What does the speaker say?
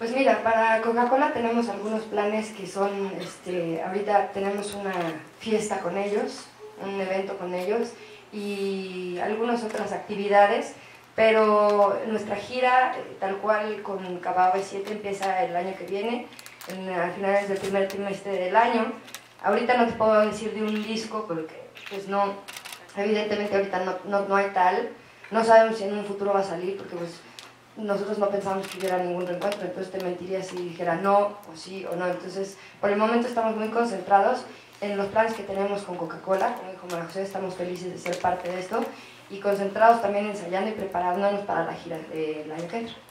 Pues mira, para Coca-Cola tenemos algunos planes que son, ahorita tenemos una fiesta con ellos, un evento con ellos y algunas otras actividades, pero nuestra gira, tal cual con Cabao B7, empieza el año que viene, a finales del primer trimestre del año. Ahorita no te puedo decir de un disco porque pues no, evidentemente ahorita no hay tal, no sabemos si en un futuro va a salir porque pues nosotros no pensamos que hubiera ningún reencuentro, entonces te mentiría si dijera no, o sí, o no. Entonces, por el momento estamos muy concentrados en los planes que tenemos con Coca-Cola, como dijo María José, estamos felices de ser parte de esto, y concentrados también ensayando y preparándonos para la gira del año que entra.